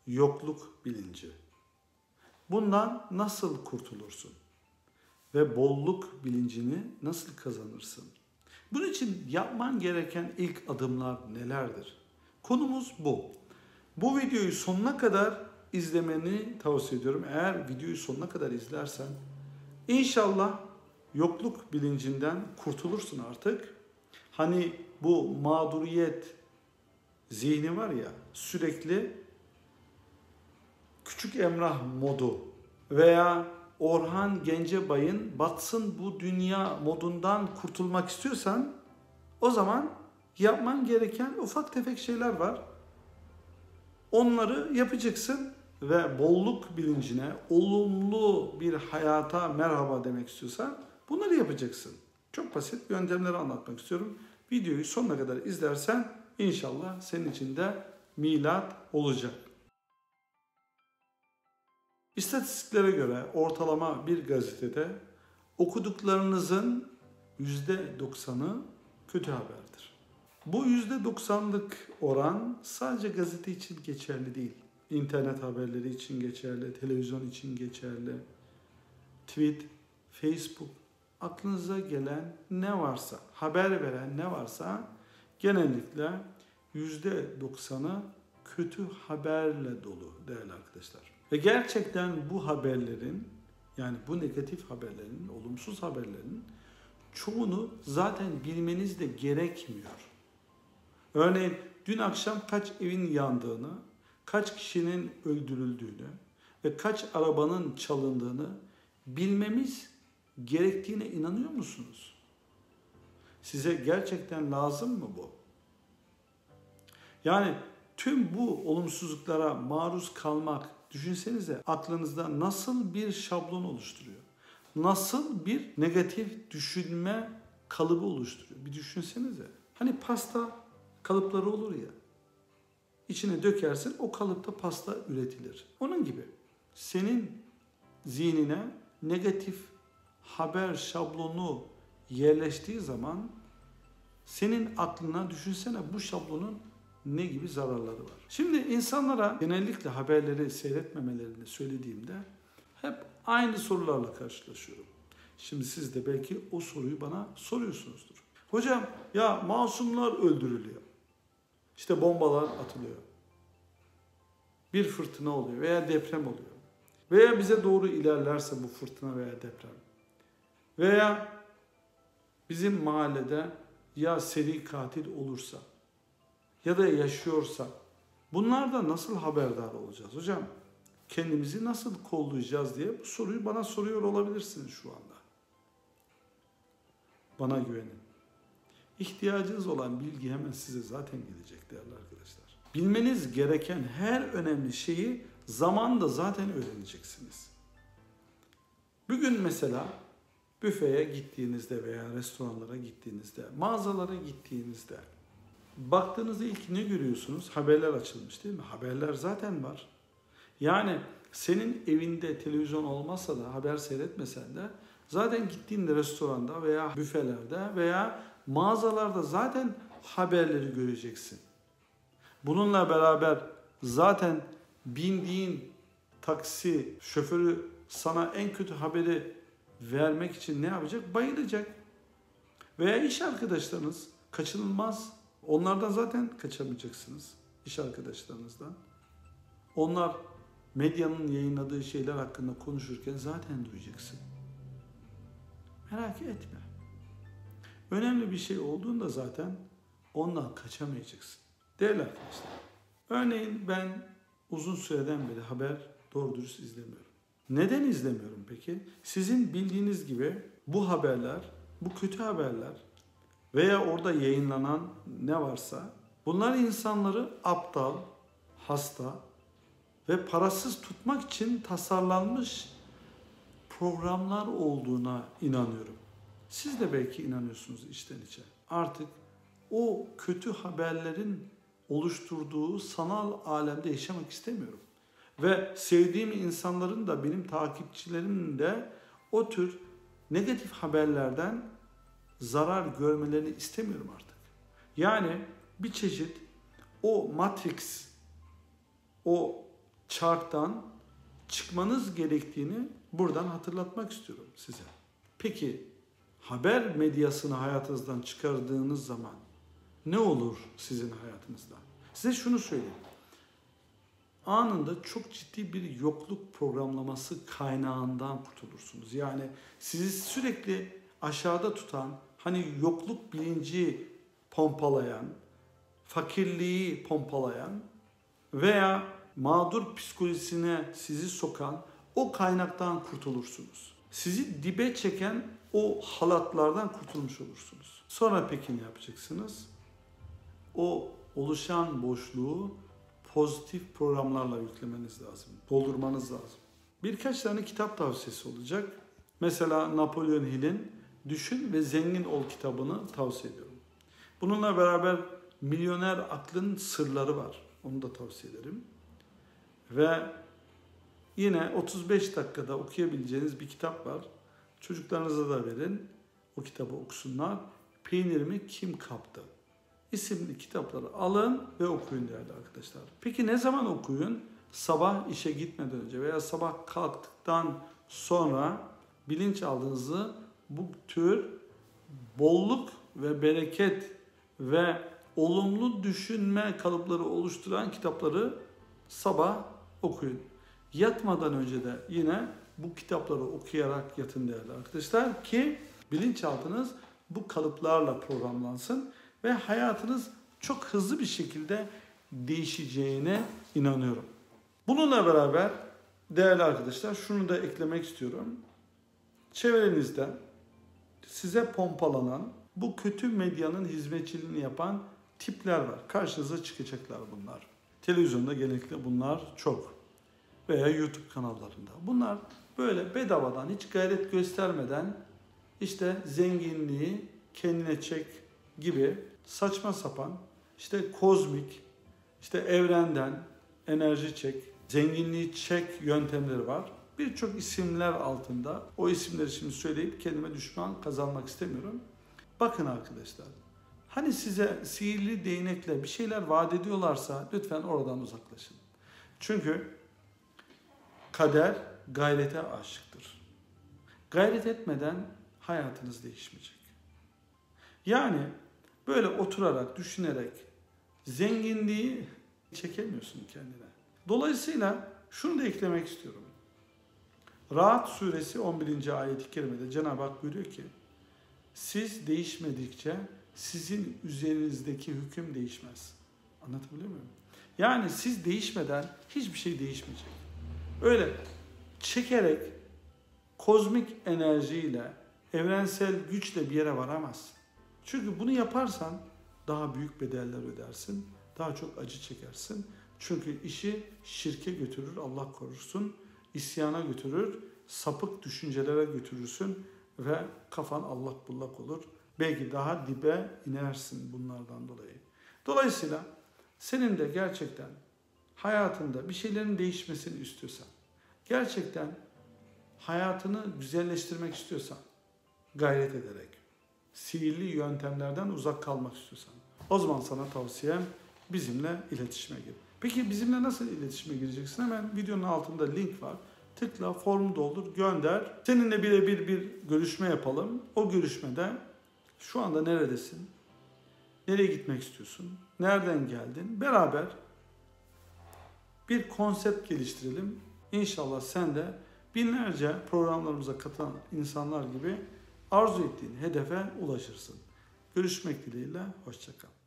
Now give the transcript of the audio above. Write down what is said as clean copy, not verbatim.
yokluk bilinci. Bundan nasıl kurtulursun? Ve bolluk bilincini nasıl kazanırsın? Bunun için yapman gereken ilk adımlar nelerdir? Konumuz bu. Bu videoyu sonuna kadar izlemeni tavsiye ediyorum. Eğer videoyu sonuna kadar izlersen inşallah yokluk bilincinden kurtulursun artık. Hani bu mağduriyet zihni var ya, sürekli Küçük Emrah modu veya Orhan Gencebay'ın batsın bu dünya modundan kurtulmak istiyorsan o zaman yapman gereken ufak tefek şeyler var. Onları yapacaksın ve bolluk bilincine, olumlu bir hayata merhaba demek istiyorsan bunları yapacaksın. Çok basit yöntemleri anlatmak istiyorum. Videoyu sonuna kadar izlersen inşallah senin için de milat olacak. İstatistiklere göre ortalama bir gazetede okuduklarınızın %90'ı kötü haberdir. Bu %90'lık oran sadece gazete için geçerli değil. İnternet haberleri için geçerli, televizyon için geçerli, tweet, Facebook, aklınıza gelen ne varsa, haber veren ne varsa genellikle %90'ı kötü haberle dolu değerli arkadaşlar. Ve gerçekten bu haberlerin, yani bu negatif haberlerin, olumsuz haberlerin çoğunu zaten bilmeniz de gerekmiyor. Örneğin dün akşam kaç evin yandığını, kaç kişinin öldürüldüğünü ve kaç arabanın çalındığını bilmemiz gerektiğine inanıyor musunuz? Size gerçekten lazım mı bu? Yani tüm bu olumsuzluklara maruz kalmak, düşünsenize aklınızda nasıl bir şablon oluşturuyor? Nasıl bir negatif düşünme kalıbı oluşturuyor? Bir düşünsenize. Hani pasta kalıpları olur ya. İçine dökersin, o kalıpta pasta üretilir. Onun gibi senin zihnine negatif haber şablonu yerleştiği zaman senin aklına düşünsene bu şablonun ne gibi zararları var. Şimdi insanlara genellikle haberleri seyretmemelerini söylediğimde hep aynı sorularla karşılaşıyorum. Şimdi siz de belki o soruyu bana soruyorsunuzdur. Hocam ya masumlar öldürülüyor. İşte bombalar atılıyor. Bir fırtına oluyor veya deprem oluyor. Veya bize doğru ilerlerse bu fırtına veya deprem. Veya bizim mahallede ya seri katil olursa ya da yaşıyorsa bunlardan nasıl haberdar olacağız hocam? Kendimizi nasıl kollayacağız diye bu soruyu bana soruyor olabilirsiniz şu anda. Bana güvenin. İhtiyacınız olan bilgi hemen size zaten gelecek değerli arkadaşlar. Bilmeniz gereken her önemli şeyi zamanında zaten öğreneceksiniz. Bugün mesela büfeye gittiğinizde veya restoranlara gittiğinizde, mağazalara gittiğinizde baktığınızda ilk ne görüyorsunuz? Haberler açılmış değil mi? Haberler zaten var. Yani senin evinde televizyon olmasa da haber seyretmesen de zaten gittiğin restoranda veya büfelerde veya mağazalarda zaten haberleri göreceksin. Bununla beraber zaten bindiğin taksi şoförü sana en kötü haberi vermek için ne yapacak? Bayılacak. Veya iş arkadaşlarınız kaçınılmaz. Onlardan zaten kaçamayacaksınız. İş arkadaşlarınızdan. Onlar medyanın yayınladığı şeyler hakkında konuşurken zaten duyacaksın. Merak etme. Önemli bir şey olduğunda zaten ondan kaçamayacaksın. Değerli arkadaşlar, örneğin ben uzun süreden beri haber doğru dürüst izlemiyorum. Neden izlemiyorum peki? Sizin bildiğiniz gibi bu haberler, bu kötü haberler veya orada yayınlanan ne varsa bunlar insanları aptal, hasta ve parasız tutmak için tasarlanmış programlar olduğuna inanıyorum. Siz de belki inanıyorsunuz içten içe. Artık o kötü haberlerin oluşturduğu sanal alemde yaşamak istemiyorum. Ve sevdiğim insanların da benim takipçilerimin de o tür negatif haberlerden zarar görmelerini istemiyorum artık. Yani bir çeşit o Matrix, o çarktan çıkmanız gerektiğini buradan hatırlatmak istiyorum size. Peki haber medyasını hayatınızdan çıkardığınız zaman ne olur sizin hayatınızda? Size şunu söyleyeyim. Anında çok ciddi bir yokluk programlaması kaynağından kurtulursunuz. Yani sizi sürekli aşağıda tutan, hani yokluk bilinci pompalayan, fakirliği pompalayan veya mağdur psikolojisine sizi sokan o kaynaktan kurtulursunuz. Sizi dibe çeken o halatlardan kurtulmuş olursunuz. Sonra peki ne yapacaksınız? O oluşan boşluğu pozitif programlarla yüklemeniz lazım, doldurmanız lazım. Birkaç tane kitap tavsiyesi olacak. Mesela Napoleon Hill'in Düşün ve Zengin Ol kitabını tavsiye ediyorum. Bununla beraber Milyoner Aklın Sırları var. Onu da tavsiye ederim. Ve yine 35 dakikada okuyabileceğiniz bir kitap var. Çocuklarınıza da verin. O kitabı okusunlar. Peynirimi Kim Kaptı? İsimli kitapları alın ve okuyun değerli arkadaşlar. Peki ne zaman okuyun? Sabah işe gitmeden önce veya sabah kalktıktan sonra bilinçaltınızı bu tür bolluk ve bereket ve olumlu düşünme kalıpları oluşturan kitapları sabah okuyun. Yatmadan önce de yine bu kitapları okuyarak yatın değerli arkadaşlar ki bilinçaltınız bu kalıplarla programlansın ve hayatınız çok hızlı bir şekilde değişeceğine inanıyorum. Bununla beraber değerli arkadaşlar şunu da eklemek istiyorum. Çevrenizde size pompalanan bu kötü medyanın hizmetçiliğini yapan tipler var. Karşınıza çıkacaklar bunlar. Televizyonda genellikle bunlar çok. Veya YouTube kanallarında. Bunlar böyle bedavadan hiç gayret göstermeden işte zenginliği kendine çek gibi saçma sapan işte kozmik, işte evrenden enerji çek, zenginliği çek yöntemleri var. Birçok isimler altında. O isimleri şimdi söyleyip kendime düşman kazanmak istemiyorum. Bakın arkadaşlar. Hani size sihirli değnekle bir şeyler vaat ediyorlarsa lütfen oradan uzaklaşın. Çünkü kader gayrete aşıktır. Gayret etmeden hayatınız değişmeyecek. Yani böyle oturarak, düşünerek zenginliği çekemiyorsun kendine. Dolayısıyla şunu da eklemek istiyorum. Rahat suresi 11. ayet-i kerimede Cenab-ı Hak buyuruyor ki siz değişmedikçe sizin üzerinizdeki hüküm değişmez. Anlatabiliyor muyum? Yani siz değişmeden hiçbir şey değişmeyecek. Öyle çekerek kozmik enerjiyle, evrensel güçle bir yere varamazsın. Çünkü bunu yaparsan daha büyük bedeller ödersin, daha çok acı çekersin. Çünkü işi şirke götürür, Allah korusun, isyana götürür, sapık düşüncelere götürürsün ve kafan allak bullak olur. Belki daha dibe inersin bunlardan dolayı. Dolayısıyla senin de gerçekten hayatında bir şeylerin değişmesini istiyorsan, gerçekten hayatını güzelleştirmek istiyorsan, gayret ederek, sihirli yöntemlerden uzak kalmak istiyorsan, o zaman sana tavsiyem bizimle iletişime gir. Peki bizimle nasıl iletişime gireceksin? Hemen videonun altında link var. Tıkla, formu doldur, gönder. Seninle birebir bir görüşme yapalım. O görüşmede şu anda neredesin? Nereye gitmek istiyorsun? Nereden geldin? Beraber bir konsept geliştirelim. İnşallah sen de binlerce programlarımıza katılan insanlar gibi arzu ettiğin hedefe ulaşırsın. Görüşmek dileğiyle, hoşça kal.